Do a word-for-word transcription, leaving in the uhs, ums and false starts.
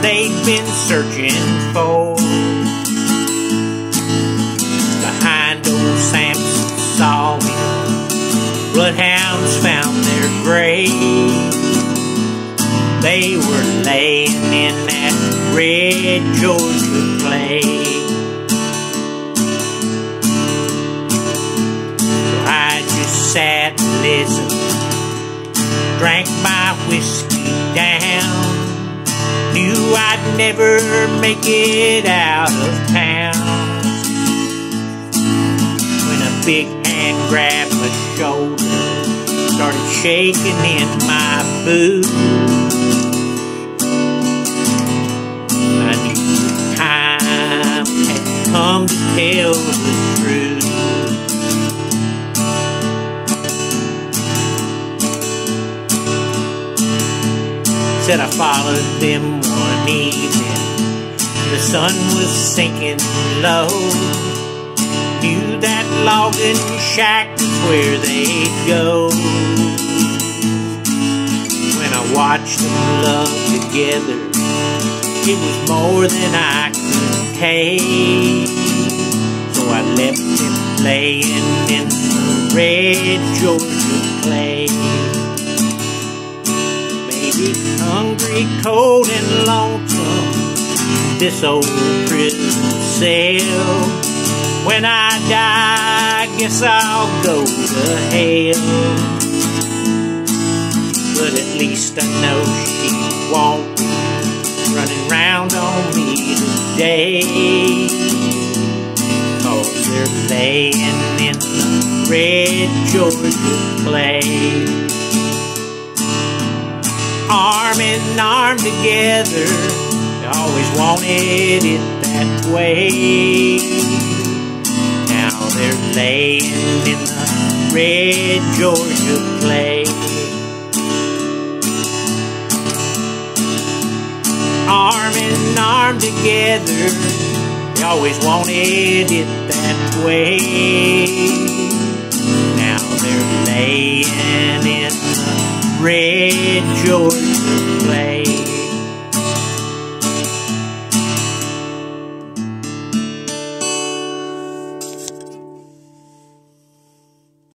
they'd been searching for. Behind old Samson saw him, bloodhounds found their grave. They were laying in that red Georgia clay. So I just sat and listened, drank my whiskey down, knew I'd never make it out of town, when a big hand grabbed my shoulder, started shaking in my boots. I knew the time had come to tell the truth. Said I followed them one evening, the sun was sinking low. Knew that logging shack was where they'd go. When I watched them love together, it was more than I could take. So I left them laying in the red Georgia clay. Baby, hungry, cold, and lonesome, this old prison cell. When I die, I guess I'll go to hell. But at least I know she won't be running round on me today, 'cause they're laying in the red Georgia clay. Arm in arm together, they always wanted it that way. Now they're laying in the red Georgia clay. Arm in arm together, they always wanted it that way. Now they're laying in the red Georgia clay.